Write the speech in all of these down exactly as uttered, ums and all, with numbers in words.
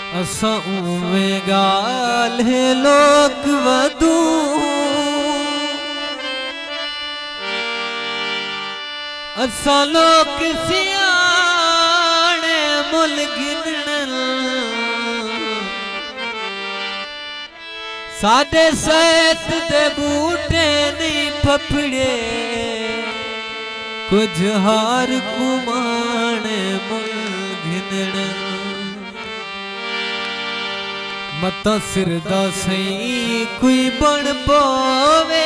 असा उमें गाल है लोक वधू असा लोक सियाने मुल गिनन साडे सैत दे बूटे नहीं फफड़े कुछ हार कुमाने मुल गिनन मता सिर दा सही कोई बन पावे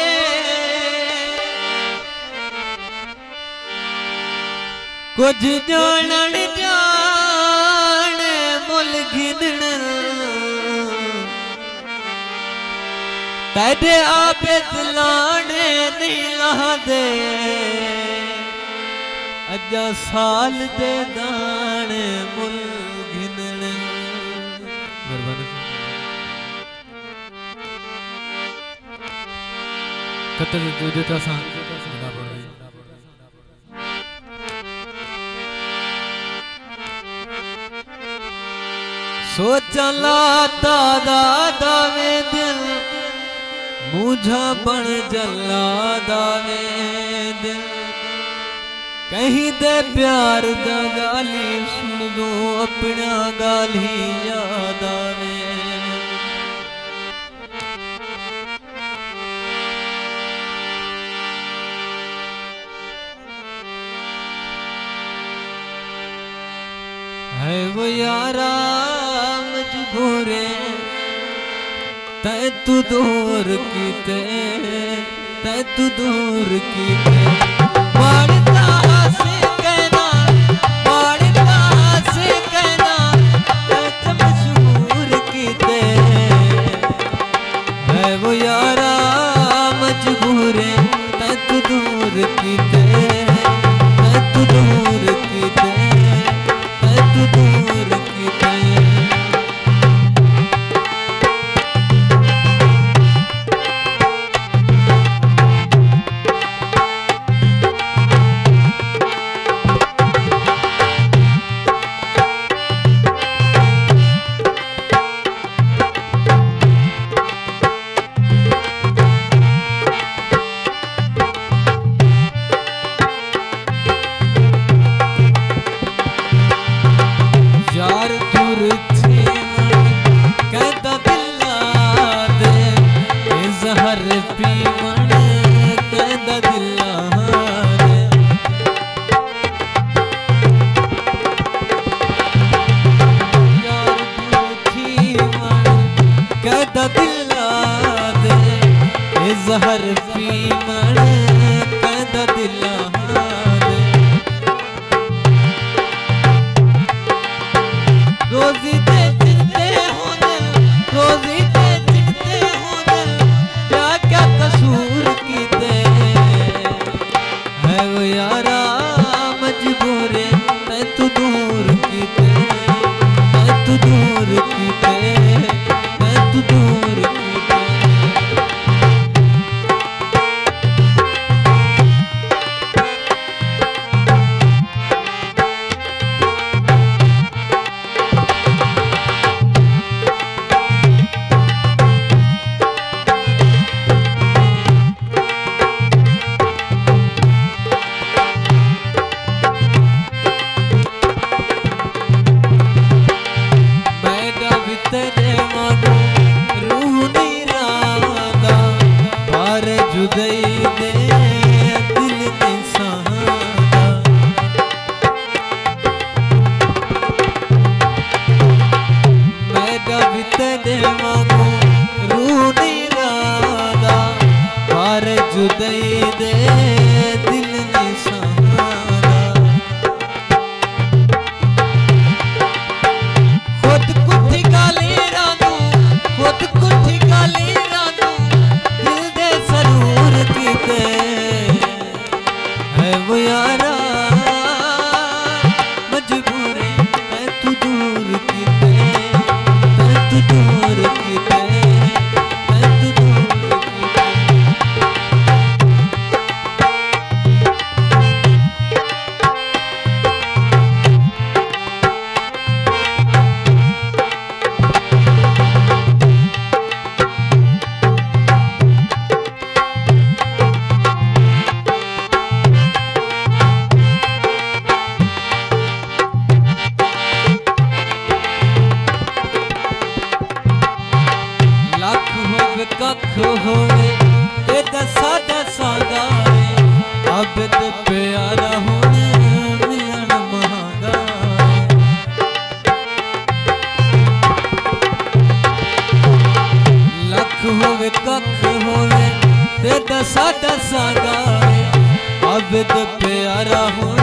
कुछ जानन जाने मुल गिनन तेरे आपे दिलाने नहीं लादे अजा साल दे दाने मुल गिनन कत देता सा सोचा लाता दादा में दिल मुझा बन जला दावे दिल कहीं दे प्यार दा गाली सुन दो अपना गाली याद आवे है वो यारा मजबूरे तै तू दूर कीते तै तू दूर कीते मारता से कहना मारता से कहना तै मशहूर कीते है वो यारा मजबूरे तै तू दूर कीते तै तू दूर कीते तै तू दूर कीते जहर पी मन कद दिला रोजी ते चिंते होने रोजी ते चिंते होने क्या क्या कसूर कीते है वो यारा मजबूरे तै तू दूर कीते तै तू दूर कीते तै तू दूर कीते कख होवे ते दसा दसा गाए अब ते प्यारा होने मिलन महंगा लख होवे कख होवे ते दसा दसा गाए अब ते प्यारा होने